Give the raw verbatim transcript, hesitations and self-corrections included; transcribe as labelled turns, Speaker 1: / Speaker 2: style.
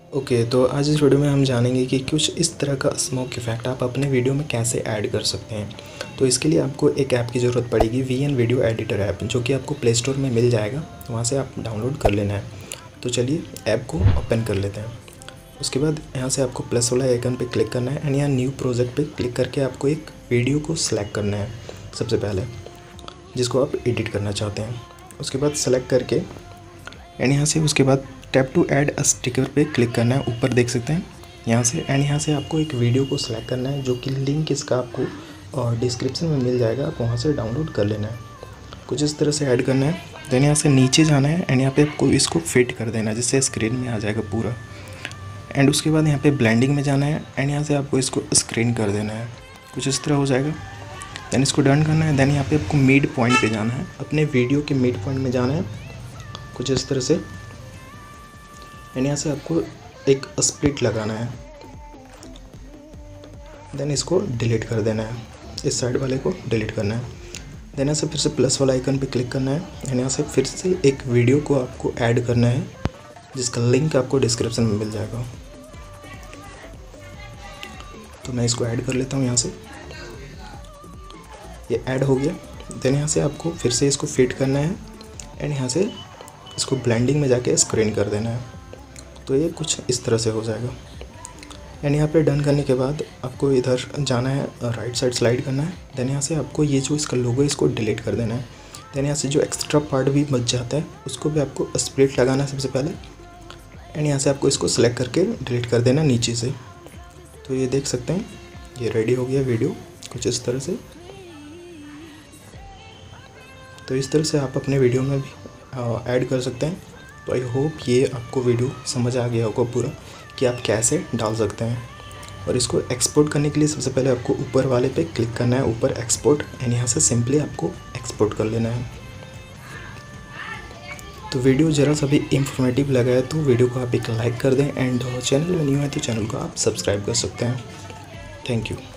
Speaker 1: Okay तो आज इस वीडियो में हम जानेंगे कि कुछ इस तरह का स्मोक इफेक्ट आप अपने वीडियो में कैसे ऐड कर सकते हैं। तो इसके लिए आपको एक ऐप की ज़रूरत पड़ेगी, V N video editor app, जो कि आपको प्ले स्टोर में मिल जाएगा, वहाँ से आप डाउनलोड कर लेना है। तो चलिए ऐप को ओपन कर लेते हैं। उसके बाद यहाँ से आपको प्लस वाला आइकन पे क्लिक करना है एंड यहाँ न्यू प्रोजेक्ट पे क्लिक करके आपको एक वीडियो को सिलेक्ट करना है सबसे पहले, जिसको आप एडिट करना चाहते हैं। उसके बाद सेलेक्ट करके एंड यहाँ से उसके बाद tap to add a sticker पे क्लिक करना है, ऊपर देख सकते हैं यहाँ से। एंड यहाँ से आपको एक वीडियो को सिलेक्ट करना है, जो कि लिंक इसका आपको और डिस्क्रिप्शन में मिल जाएगा, आप वहाँ से डाउनलोड कर लेना है। कुछ इस तरह से ऐड करना है। देन यहाँ से नीचे जाना है एंड यहाँ पे आपको इसको फिट कर देना है, जिससे स्क्रीन में आ जाएगा पूरा। एंड उसके बाद यहाँ पे ब्लेंडिंग में जाना है एंड यहाँ से आपको इसको स्क्रीन कर देना है, कुछ इस तरह हो जाएगा। देन इसको डन करना है। देन यहाँ पे आपको मिड पॉइंट पे जाना है, अपने वीडियो के मिड पॉइंट में जाना है, कुछ इस तरह से। एंड यहाँ से आपको एक स्प्लिट लगाना है, देन इसको डिलीट कर देना है, इस साइड वाले को डिलीट करना है। देन यहाँ से फिर से प्लस वाला आइकन पे क्लिक करना है एंड यहाँ से फिर से एक वीडियो को आपको ऐड करना है, जिसका लिंक आपको डिस्क्रिप्शन में मिल जाएगा। तो मैं इसको ऐड कर लेता हूँ यहाँ से, ये ऐड हो गया। देन यहाँ से आपको फिर से इसको फिट करना है एंड यहाँ से इसको ब्लेंडिंग में जाके स्क्रीन कर देना है। तो ये कुछ इस तरह से हो जाएगा। एंड यहाँ पे डन करने के बाद आपको इधर जाना है, राइट साइड स्लाइड करना है। देन यहाँ से आपको ये जो इसका लोगो है इसको डिलीट कर देना है। देन यहाँ से जो एक्स्ट्रा पार्ट भी बच जाता है उसको भी आपको स्प्लिट लगाना है सबसे पहले। एंड यहाँ से आपको इसको सेलेक्ट करके डिलीट कर देना नीचे से। तो ये देख सकते हैं ये रेडी हो गया वीडियो, कुछ इस तरह से। तो इस तरह से आप अपने वीडियो में भी ऐड कर सकते हैं। तो आई होप ये आपको वीडियो समझ आ गया होगा पूरा कि आप कैसे डाल सकते हैं। और इसको एक्सपोर्ट करने के लिए सबसे पहले आपको ऊपर वाले पे क्लिक करना है, ऊपर एक्सपोर्ट, एंड यहाँ से सिंपली आपको एक्सपोर्ट कर लेना है। तो वीडियो ज़रा सा भी इंफॉर्मेटिव लगा है तो वीडियो को आप एक लाइक कर दें एंड चैनल में न्यू है तो चैनल को आप सब्सक्राइब कर सकते हैं। Thank you.